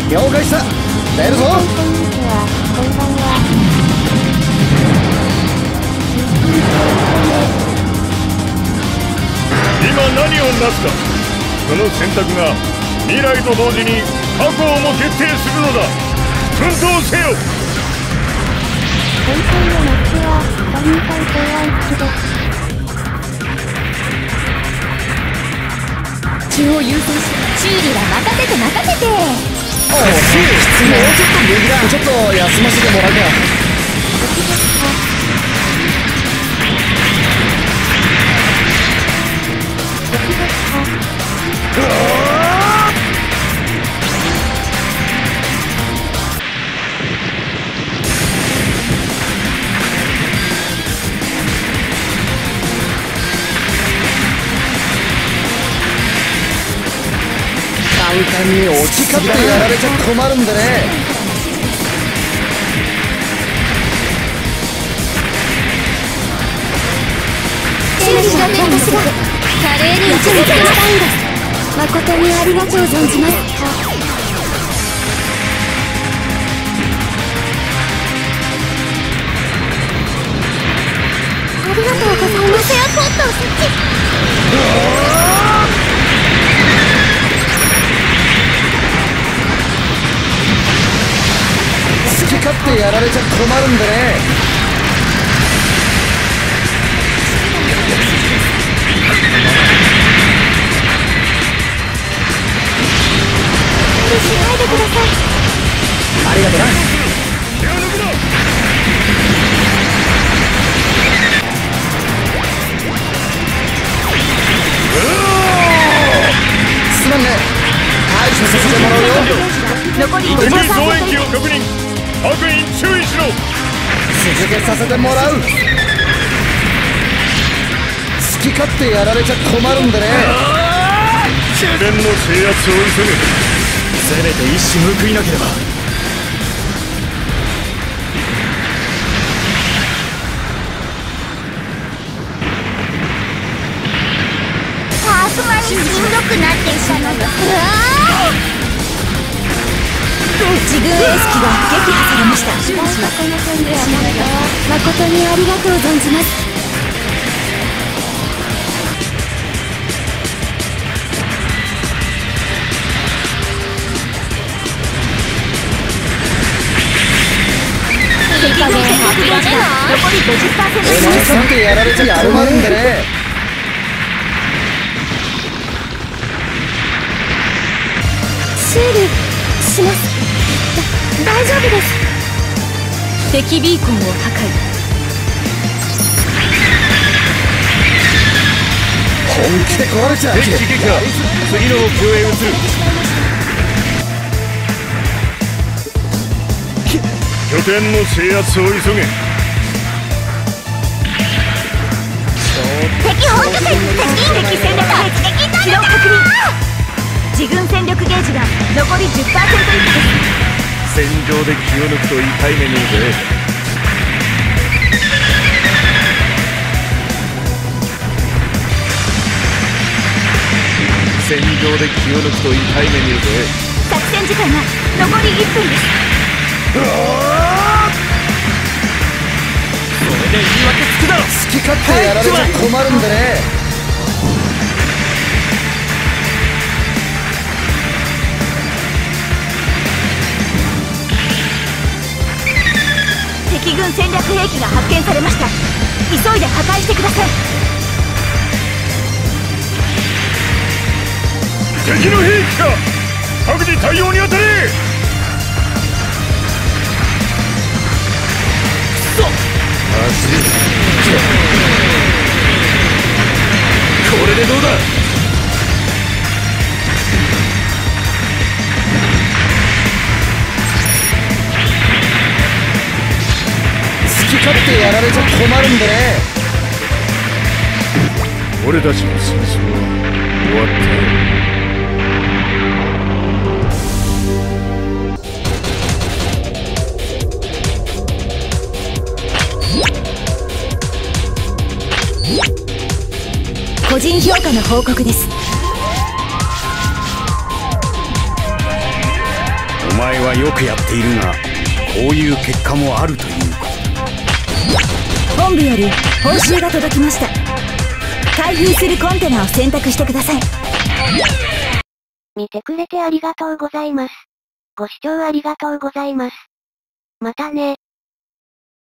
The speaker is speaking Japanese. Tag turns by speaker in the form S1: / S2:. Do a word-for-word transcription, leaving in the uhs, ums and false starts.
S1: 了解した。出るぞ。
S2: 今何をなすか。その選択が未来と同時に過去をも決定するのだ。奮闘せよ。
S3: 今回のマッチはだいにかい提案付きです。
S4: 気を優先し、修理は任せて任せて。
S1: おお、シュー、もうちょっと右だ。ちょっと休ませてもらうか。うわ簡単に落ち勝ってやられちゃ困るんでね。
S4: 修理の弁護士が華麗に打ち抜けしたいんです。誠にありがとう存じます。ありがとうございます。エアポットを設置。
S1: 好き勝手やられちゃ困るんでね。
S4: 無理しないでください。
S1: ありがとな。すまんね。対処させてもらうよ。
S4: 残りご
S2: 敵
S4: じゅうさん
S2: 増益を確認。各員注意しろ。
S1: 続けさせてもらう。好き勝手やられちゃ困るんでね。
S2: 拠点の制圧を急げ。
S1: せめて一矢報いなければ。
S4: 悪魔にしんどくなっていたのだ。自軍エース機が撃破されました。誠にありがとう存じます。手加減は残り ごじゅっパーセント。
S1: お前さんってやられちゃ困るんでね。
S4: 修理します。だ大丈夫です。敵ビーコンを破壊。
S1: 本気で壊れちゃう。
S2: 敵機撃破。次の目標へ移る。拠点の制圧を急げ。
S4: 敵本拠点、敵撃戦略撃撃機動確認。自軍戦力ゲージが残り じゅっパーセント 以下です。
S2: 戦場で気を抜くと痛い目見るぜ。戦場で気を抜くと痛い目見るぜ。
S4: 作戦時間が残りいっぷんです。
S1: うわ
S2: それで言い訳つくだろ。
S1: 好き勝手やられちゃ困るんでね。
S4: 敵軍戦略兵器が発見されました。急いで破壊してください。
S2: 敵の兵器か。各自対応に当たれ。くそ足。これでどうだ。
S1: 好き勝手やられちゃ困るんでね。
S2: 俺たちの戦争は終わったよ。
S4: 個人評価の報告です。
S2: お前
S5: 前はよくやっているが、こういう結果もあるということ。
S4: 本部より報酬が届きました。開封するコンテナを選択してください。
S3: 見てくれてありがとうございます。ご視聴ありがとうございます。またね。